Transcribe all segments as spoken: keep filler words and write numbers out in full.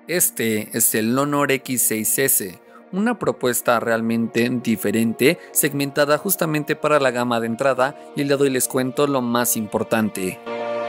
Este es el Honor X seis S, una propuesta realmente diferente, segmentada justamente para la gama de entrada, y el día de hoy les cuento lo más importante.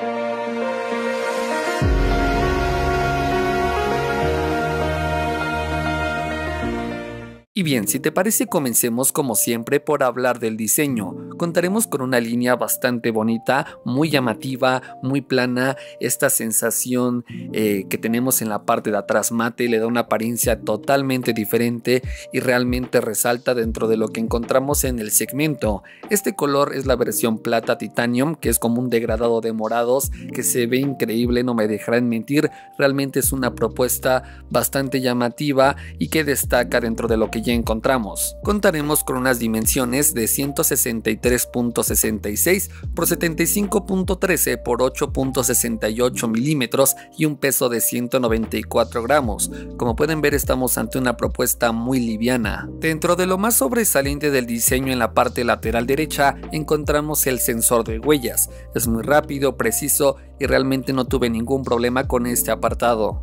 Y bien, si te parece, comencemos como siempre por hablar del diseño. Contaremos con una línea bastante bonita, muy llamativa, muy plana. Esta sensación eh, que tenemos en la parte de atrás mate le da una apariencia totalmente diferente y realmente resalta dentro de lo que encontramos en el segmento. Este color es la versión plata titanium, que es como un degradado de morados que se ve increíble, no me dejarán mentir. Realmente es una propuesta bastante llamativa y que destaca dentro de lo que ya encontramos. Contaremos con unas dimensiones de ciento sesenta y tres punto sesenta y seis por setenta y cinco punto trece por ocho punto sesenta y ocho milímetros y un peso de ciento noventa y cuatro gramos. Como pueden ver, estamos ante una propuesta muy liviana. Dentro de lo más sobresaliente del diseño, en la parte lateral derecha encontramos el sensor de huellas. Es muy rápido, preciso y realmente no tuve ningún problema con este apartado.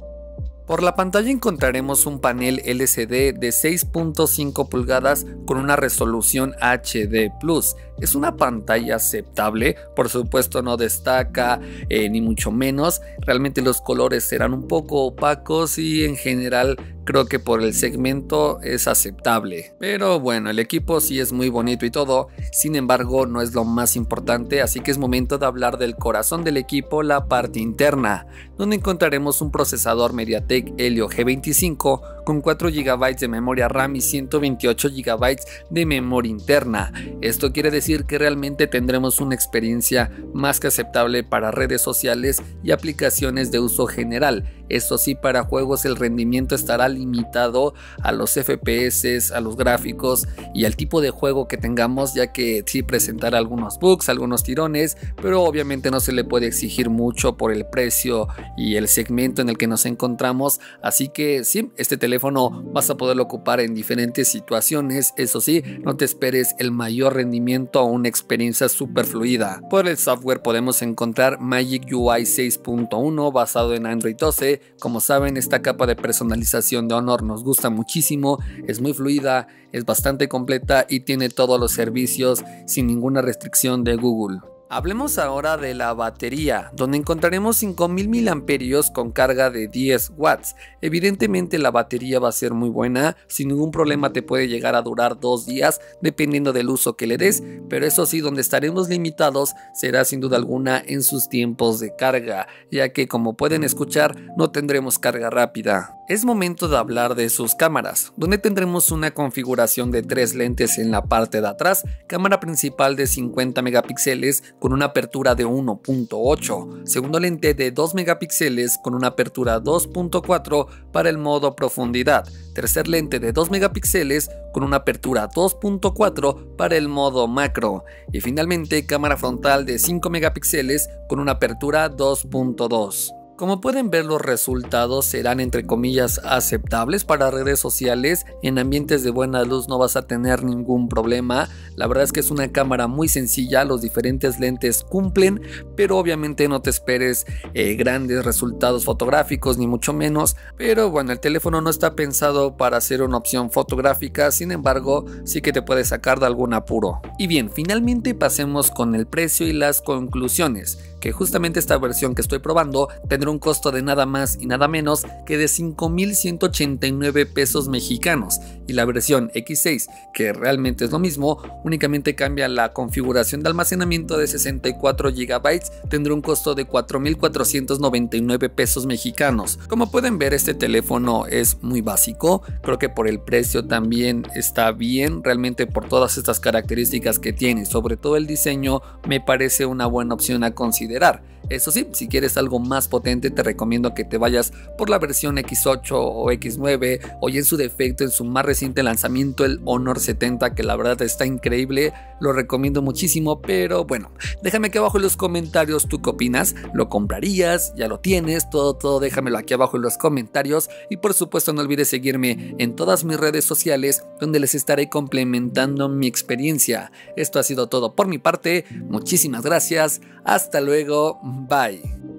Por la pantalla encontraremos un panel L C D de seis punto cinco pulgadas con una resolución H D plus. Es una pantalla aceptable, por supuesto no destaca eh, ni mucho menos. Realmente los colores serán un poco opacos y en general creo que por el segmento es aceptable. Pero bueno, el equipo sí es muy bonito y todo, sin embargo no es lo más importante, así que es momento de hablar del corazón del equipo, la parte interna, donde encontraremos un procesador MediaTek Helio G veinticinco con cuatro gigabytes de memoria RAM y ciento veintiocho gigabytes de memoria interna. Esto quiere decir que realmente tendremos una experiencia más que aceptable para redes sociales y aplicaciones de uso general. Eso sí, para juegos el rendimiento estará limitado a los F P S, a los gráficos y al tipo de juego que tengamos, ya que sí presentará algunos bugs, algunos tirones, pero obviamente no se le puede exigir mucho por el precio y el segmento en el que nos encontramos. Así que sí, este teléfono vas a poderlo ocupar en diferentes situaciones. Eso sí, no te esperes el mayor rendimiento o una experiencia súper fluida. Por el software podemos encontrar Magic U I seis punto uno basado en Android doce. Como saben, esta capa de personalización de Honor nos gusta muchísimo, es muy fluida, es bastante completa y tiene todos los servicios sin ninguna restricción de Google. Hablemos ahora de la batería, donde encontraremos cinco mil miliamperios hora con carga de diez watts. Evidentemente la batería va a ser muy buena, sin ningún problema te puede llegar a durar dos días dependiendo del uso que le des, pero eso sí, donde estaremos limitados será sin duda alguna en sus tiempos de carga, ya que como pueden escuchar no tendremos carga rápida. Es momento de hablar de sus cámaras, donde tendremos una configuración de tres lentes en la parte de atrás, cámara principal de cincuenta megapíxeles con una apertura de uno punto ocho, segundo lente de dos megapíxeles con una apertura dos punto cuatro para el modo profundidad, tercer lente de dos megapíxeles con una apertura dos punto cuatro para el modo macro y finalmente cámara frontal de cinco megapíxeles con una apertura dos punto dos. Como pueden ver, los resultados serán entre comillas aceptables para redes sociales. En ambientes de buena luz no vas a tener ningún problema. La verdad es que es una cámara muy sencilla, los diferentes lentes cumplen, pero obviamente no te esperes eh, grandes resultados fotográficos ni mucho menos. Pero bueno, el teléfono no está pensado para ser una opción fotográfica, sin embargo sí que te puede sacar de algún apuro. Y bien, finalmente pasemos con el precio y las conclusiones, que justamente esta versión que estoy probando tendrá un costo de nada más y nada menos que de cinco mil ciento ochenta y nueve pesos mexicanos, y la versión X seis, que realmente es lo mismo, únicamente cambia la configuración de almacenamiento de sesenta y cuatro gigabytes, tendrá un costo de cuatro mil cuatrocientos noventa y nueve pesos mexicanos. Como pueden ver, este teléfono es muy básico, creo que por el precio también está bien, realmente por todas estas características que tiene, sobre todo el diseño, me parece una buena opción a considerar. Eso sí, si quieres algo más potente te recomiendo que te vayas por la versión X ocho o X nueve o ya en su defecto en su más reciente lanzamiento el Honor setenta, que la verdad está increíble, lo recomiendo muchísimo. Pero bueno, déjame aquí abajo en los comentarios tú qué opinas, ¿lo comprarías? ¿Ya lo tienes? Todo, todo déjamelo aquí abajo en los comentarios y por supuesto no olvides seguirme en todas mis redes sociales donde les estaré complementando mi experiencia. Esto ha sido todo por mi parte, muchísimas gracias, hasta luego, bye.